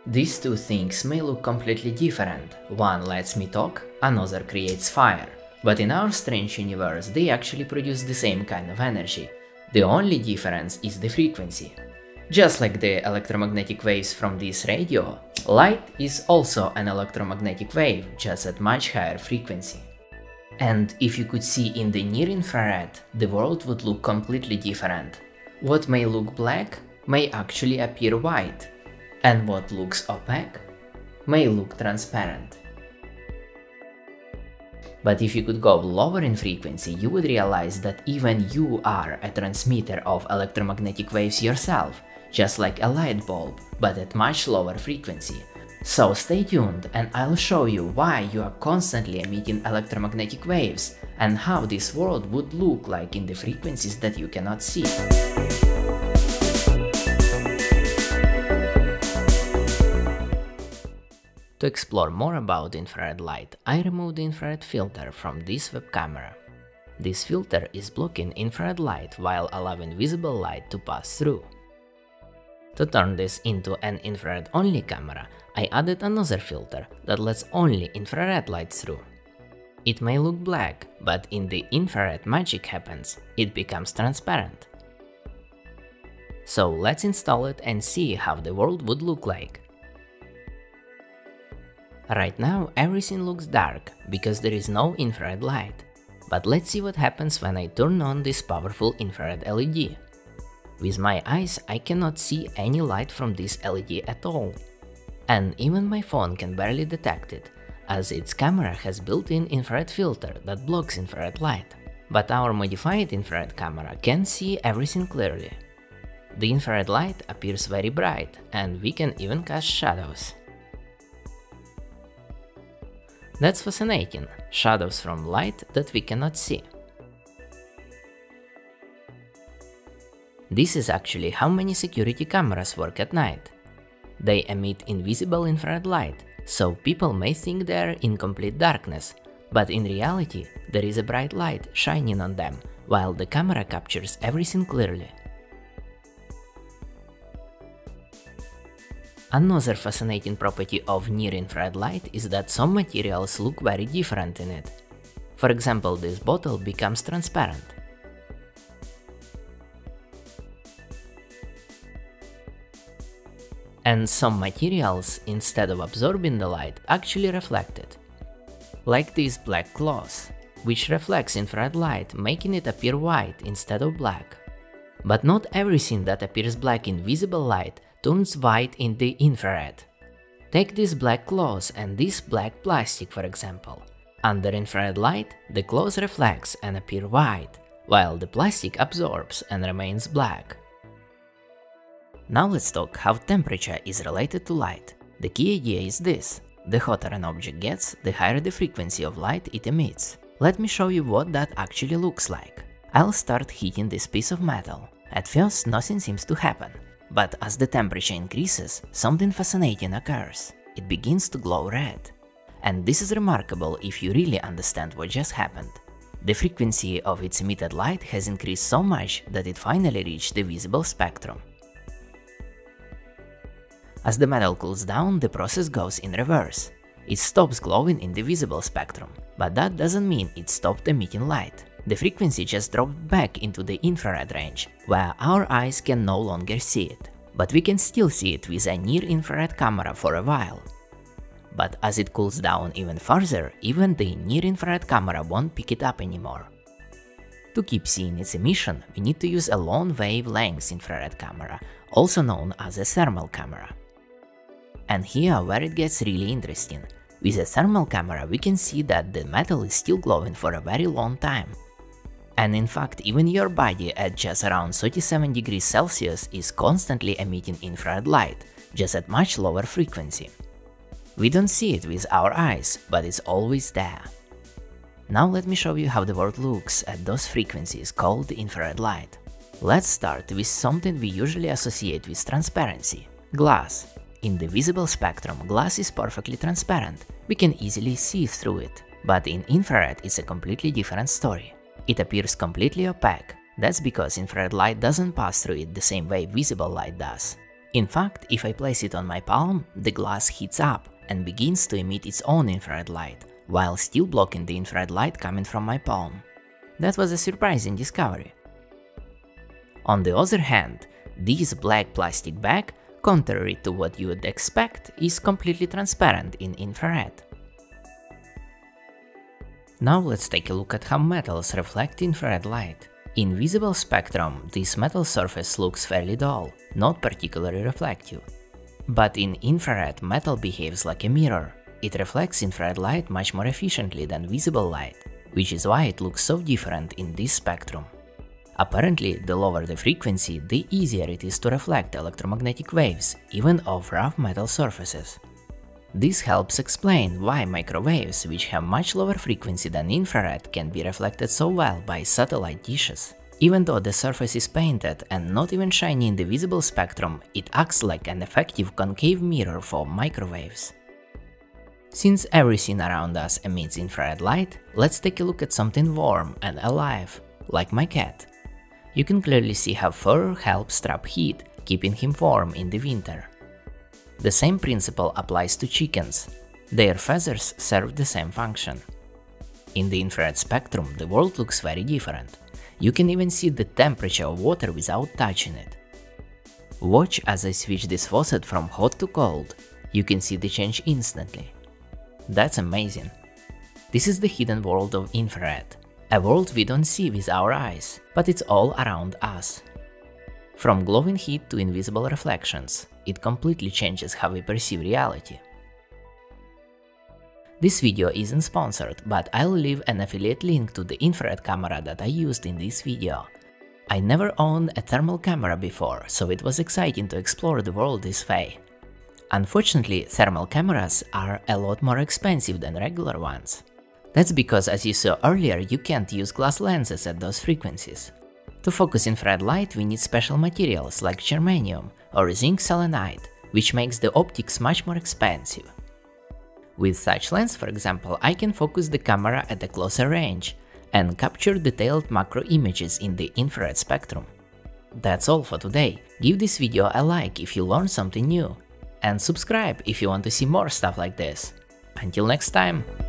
These two things may look completely different. One lets me talk, another creates fire. But in our strange universe, they actually produce the same kind of energy. The only difference is the frequency. Just like the electromagnetic waves from this radio, light is also an electromagnetic wave, just at much higher frequency. And if you could see in the near-infrared, the world would look completely different. What may look black may actually appear white, and what looks opaque may look transparent. But if you could go lower in frequency, you would realize that even you are a transmitter of electromagnetic waves yourself, just like a light bulb, but at much lower frequency. So stay tuned and I'll show you why you are constantly emitting electromagnetic waves and how this world would look like in the frequencies that you cannot see. To explore more about infrared light, I removed the infrared filter from this web camera. This filter is blocking infrared light while allowing visible light to pass through. To turn this into an infrared-only camera, I added another filter that lets only infrared light through. It may look black, but in the infrared magic happens, it becomes transparent. So let's install it and see how the world would look like. Right now everything looks dark, because there is no infrared light. But let's see what happens when I turn on this powerful infrared LED. With my eyes I cannot see any light from this LED at all. And even my phone can barely detect it, as its camera has built-in infrared filter that blocks infrared light. But our modified infrared camera can see everything clearly. The infrared light appears very bright, and we can even cast shadows. That's fascinating, shadows from light that we cannot see. This is actually how many security cameras work at night. They emit invisible infrared light, so people may think they are in complete darkness, but in reality there is a bright light shining on them, while the camera captures everything clearly. Another fascinating property of near-infrared light is that some materials look very different in it. For example, this bottle becomes transparent. And some materials, instead of absorbing the light, actually reflect it. Like this black cloth, which reflects infrared light, making it appear white instead of black. But not everything that appears black in visible light turns white in the infrared. Take this black cloth and this black plastic for example. Under infrared light, the cloth reflects and appears white, while the plastic absorbs and remains black. Now let's talk how temperature is related to light. The key idea is this: the hotter an object gets, the higher the frequency of light it emits. Let me show you what that actually looks like. I'll start heating this piece of metal. At first nothing seems to happen, but as the temperature increases, something fascinating occurs. It begins to glow red. And this is remarkable if you really understand what just happened. The frequency of its emitted light has increased so much that it finally reached the visible spectrum. As the metal cools down, the process goes in reverse. It stops glowing in the visible spectrum, but that doesn't mean it stopped emitting light. The frequency just dropped back into the infrared range, where our eyes can no longer see it. But we can still see it with a near-infrared camera for a while. But as it cools down even further, even the near-infrared camera won't pick it up anymore. To keep seeing its emission, we need to use a long wavelength infrared camera, also known as a thermal camera. And here where it gets really interesting. With a thermal camera we can see that the metal is still glowing for a very long time. And in fact, even your body at just around 37 degrees Celsius is constantly emitting infrared light, just at much lower frequency. We don't see it with our eyes, but it's always there. Now let me show you how the world looks at those frequencies called infrared light. Let's start with something we usually associate with transparency: glass. In the visible spectrum, glass is perfectly transparent. We can easily see through it. But in infrared it's a completely different story. It appears completely opaque. That's because infrared light doesn't pass through it the same way visible light does. In fact, if I place it on my palm, the glass heats up and begins to emit its own infrared light, while still blocking the infrared light coming from my palm. That was a surprising discovery. On the other hand, this black plastic bag, contrary to what you would expect, is completely transparent in infrared. Now let's take a look at how metals reflect infrared light. In visible spectrum, this metal surface looks fairly dull, not particularly reflective. But in infrared, metal behaves like a mirror. It reflects infrared light much more efficiently than visible light, which is why it looks so different in this spectrum. Apparently, the lower the frequency, the easier it is to reflect electromagnetic waves, even off rough metal surfaces. This helps explain why microwaves, which have much lower frequency than infrared, can be reflected so well by satellite dishes. Even though the surface is painted and not even shiny in the visible spectrum, it acts like an effective concave mirror for microwaves. Since everything around us emits infrared light, let's take a look at something warm and alive, like my cat. You can clearly see how fur helps trap heat, keeping him warm in the winter. The same principle applies to chickens. Their feathers serve the same function. In the infrared spectrum, the world looks very different. You can even see the temperature of water without touching it. Watch as I switch this faucet from hot to cold. You can see the change instantly. That's amazing. This is the hidden world of infrared. A world we don't see with our eyes, but it's all around us. From glowing heat to invisible reflections, it completely changes how we perceive reality. This video isn't sponsored, but I'll leave an affiliate link to the infrared camera that I used in this video. I never owned a thermal camera before, so it was exciting to explore the world this way. Unfortunately, thermal cameras are a lot more expensive than regular ones. That's because, as you saw earlier, you can't use glass lenses at those frequencies. To focus infrared light, we need special materials like germanium or zinc selenide, which makes the optics much more expensive. With such lens, for example, I can focus the camera at a closer range and capture detailed macro images in the infrared spectrum. That's all for today. Give this video a like if you learned something new, and subscribe if you want to see more stuff like this. Until next time!